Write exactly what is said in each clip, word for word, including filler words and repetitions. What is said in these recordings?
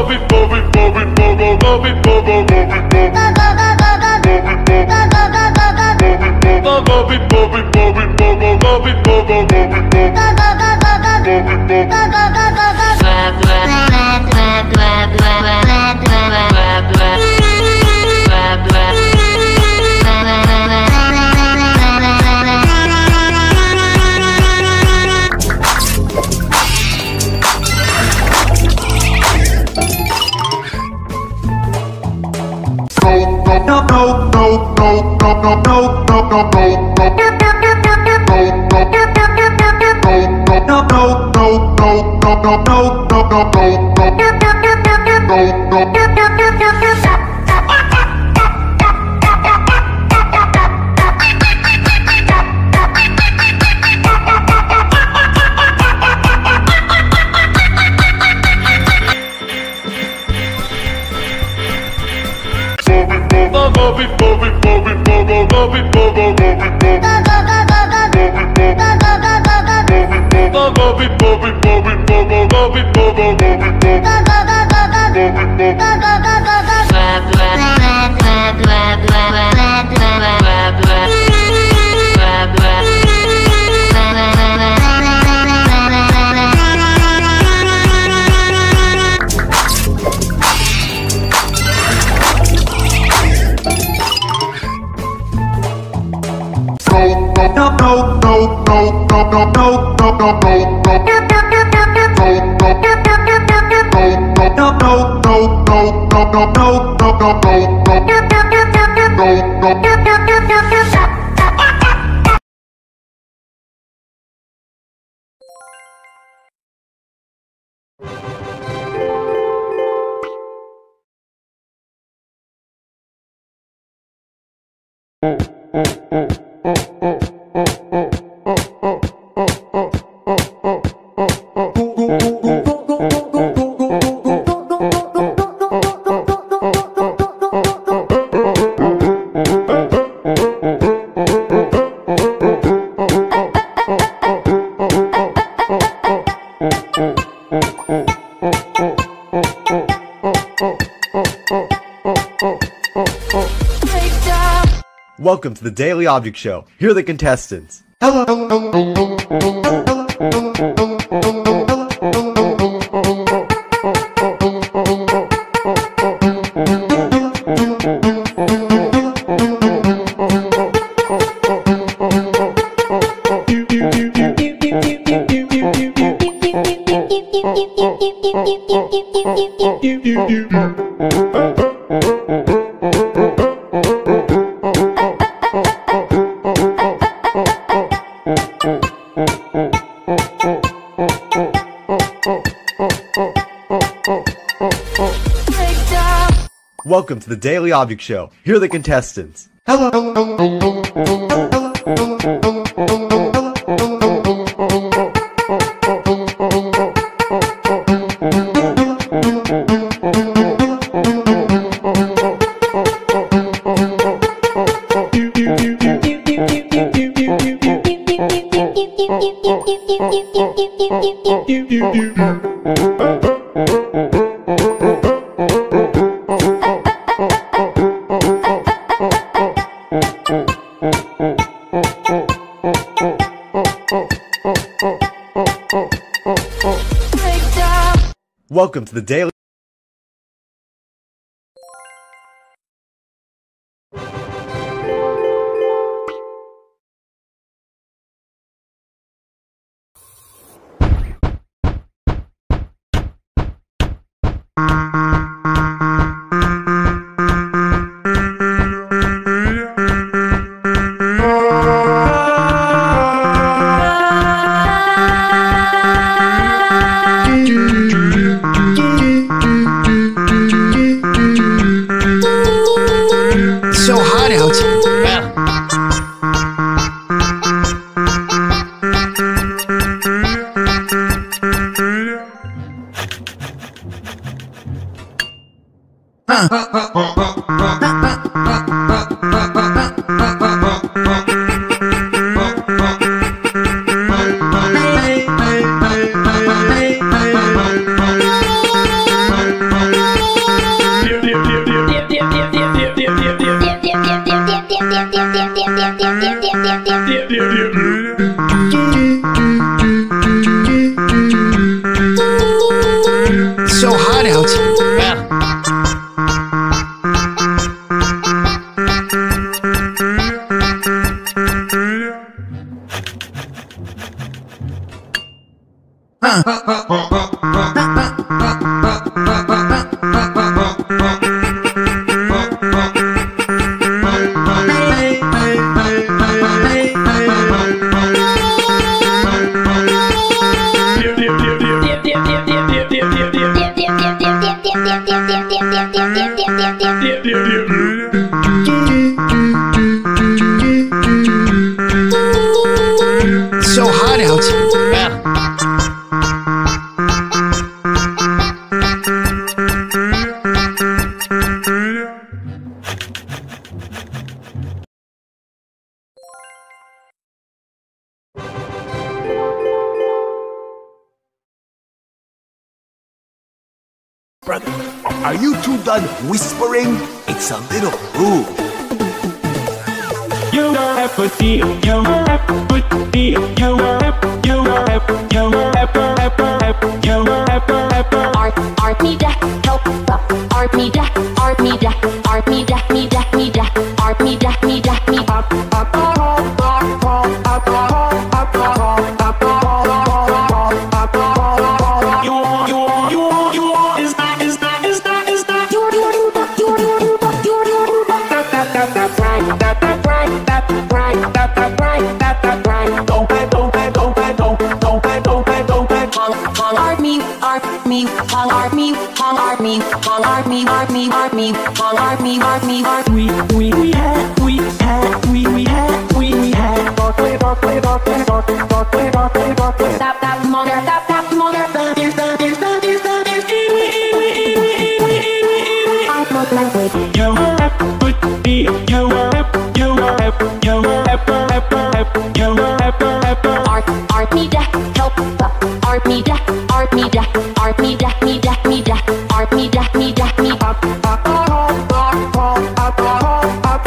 Welcome to the Daily Object Show. Here are the contestants. Hello. Welcome to the Daily Object Show. Here are the contestants. Hello. Welcome to the Daily So hot out. Yeah. Huh. So hot out. So hot out. Brother, are you two done whispering? It's a little rude. You have a deal, you have a deal, you have, you have, you have, you have, Art, art me da, help, art me da, art me da, art me da, me da, me da, art me da, me da, me up, up, up, up, up, up, up, up, you want, you want, you want, you want, is that, is that, is that, is that, you you you you you you you that that that that right, that that right, that that right, that that right, that that right. don't pay, don't pay, don't pay, don't, don't pay, don't pay, don't pay. Call, call art me, art me, call art me, call art me, call art me, art me, art me, call art me, art me, art We, we, we had, we had, we, we had, we, we had. Stop, stop, mother, stop, stop, mother. That is, that is, that is, that is, ewe, ewe, ewe, ewe, ewe, ewe. I'm not like wait. You have a deal, you have, you have, you have, you have, Art, art me da, help, art me da, art me da, art me da, me da, me da, art me da, me da, me up, up, up, up, up, up,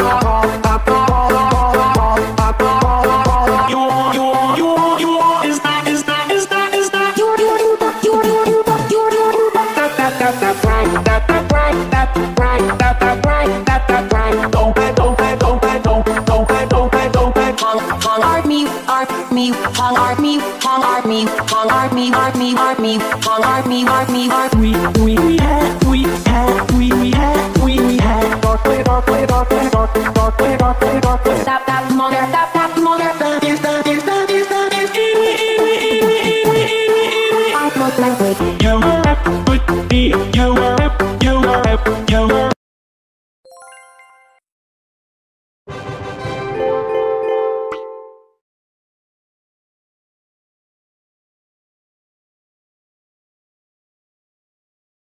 You want, you want, you want, you want, is that, is that, is that, is that? you you you you you you you that that that that right, that that right, that that right, that that right, that that right. Don't pay, don't pay, don't pay, don't, don't pay, don't pay, don't pay. Call, call art me, art me, call art me, call art me, call art me, art me, art me, call art me, art me, art We, we, we had, we had, we, we had, we, we had. Stop, stop, mother, stop, stop, mother. That is, that is, that is, that is, ewe, ewe, ewe, ewe, ewe, ewe. I'm not like wait. You have a deal, you have